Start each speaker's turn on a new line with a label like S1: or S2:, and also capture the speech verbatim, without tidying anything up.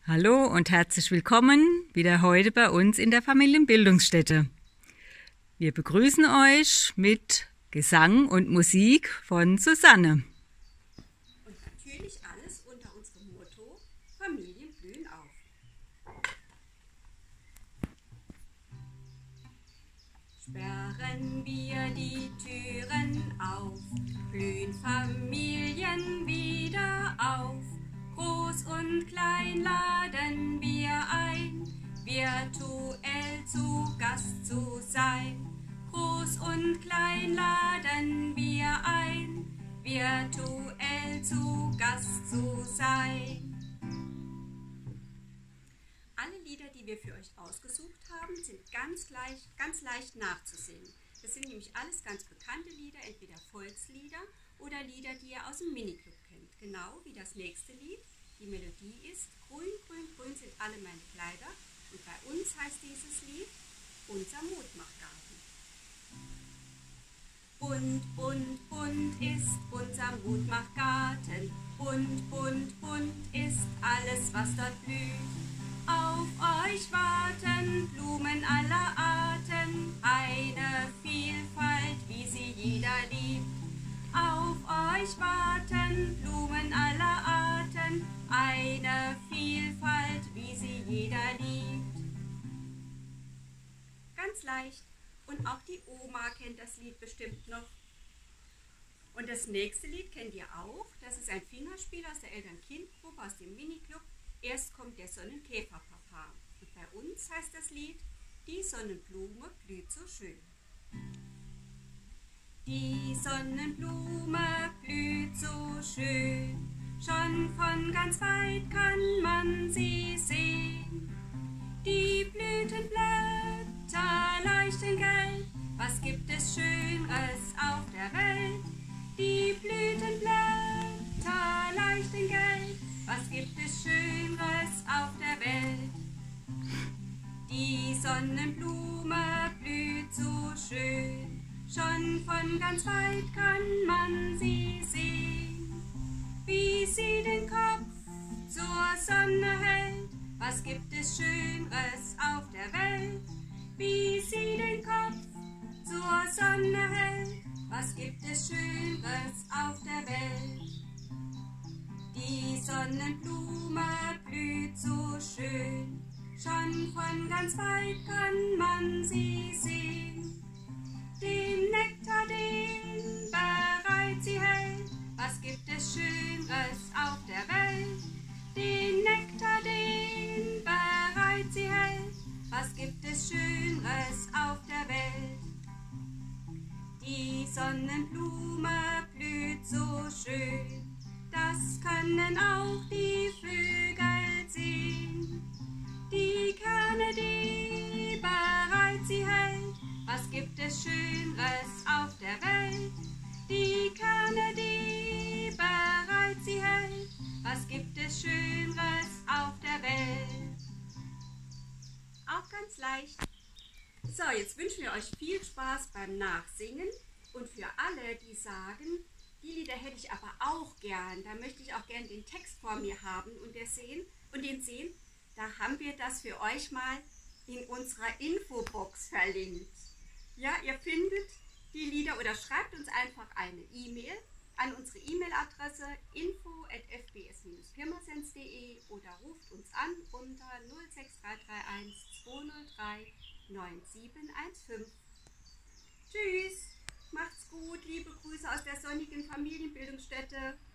S1: Hallo und herzlich willkommen wieder heute bei uns in der Familienbildungsstätte. Wir begrüßen euch mit Gesang und Musik von Susanne.
S2: Und natürlich alles unter unserem Motto: Familien blühen auf. Sperren wir die Türen auf, blühen Familien wieder auf. Groß und klein laden wir ein, virtuell zu Gast zu sein. Groß und klein laden wir ein, virtuell zu Gast zu sein. Alle Lieder, die wir für euch ausgesucht haben, sind ganz leicht, ganz leicht nachzusingen. Das sind nämlich alles ganz bekannte Lieder, entweder Volkslieder oder Lieder, die ihr aus dem Miniclub kennt. Genau wie das nächste Lied. Die Melodie ist: Grün, grün, grün sind alle meine Kleider. Und bei uns heißt dieses Lied Unser Mutmachgarten. Bunt, bunt, bunt ist unser Mutmachgarten. Bunt, bunt, bunt ist alles, was dort blüht. Auf euch warten Blumen aller Arten, eine Vielfalt, wie sie jeder liebt. Auf euch warten Blumen aller Arten, eine Vielfalt, wie sie jeder liebt. Ganz leicht. Und auch die Oma kennt das Lied bestimmt noch. Und das nächste Lied kennt ihr auch. Das ist ein Fingerspiel aus der Eltern-Kind-Gruppe, aus dem Miniclub. Erst kommt der Sonnenkäferpapa. Und bei uns heißt das Lied: Die Sonnenblume blüht so schön. Die Sonnenblume blüht so schön, schon von ganz weit kann man sie sehen. Die Blütenblätter leuchten gelb, was gibt es Schöneres auf der Welt? Die Blütenblätter leuchten gelb, was gibt es Schöneres auf der Welt? Die Sonnenblume blüht so schön, schon von ganz weit kann man sie sehen. Wie sie den Kopf zur Sonne hält, was gibt es Schöneres auf der Welt? Wie sie den Kopf zur Sonne hält, was gibt es Schöneres auf der Welt? Die Sonnenblume blüht so schön, schon von ganz weit kann man sie sehen. Den Nektar, den bereit sie hält, was gibt es Schöneres auf der Welt? Den Nektar, den bereit sie hält, was gibt es Schöneres auf der Welt? Die Sonnenblume blüht so schön, das können auch die Vögel sehen. Die Kerne, die bereit sie hält, was gibt es Schöneres auf der Welt? Die Kerne, die bereit sie hält, was gibt es Schöneres auf der Welt? Auch ganz leicht. So, jetzt wünschen wir euch viel Spaß beim Nachsingen. Und für alle, die sagen, die Lieder hätte ich aber auch gern, da möchte ich auch gern den Text vor mir haben und, der sehen, und den sehen, da haben wir das für euch mal in unserer Infobox verlinkt. Ja, ihr findet die Lieder oder schreibt uns einfach eine E-Mail an unsere E-Mail-Adresse info at f b s bindestrich pirmasens punkt de oder ruft uns an unter null sechs drei drei eins zwei null drei neun sieben eins fünf. Tschüss, macht's gut, liebe Grüße aus der sonnigen Familienbildungsstätte.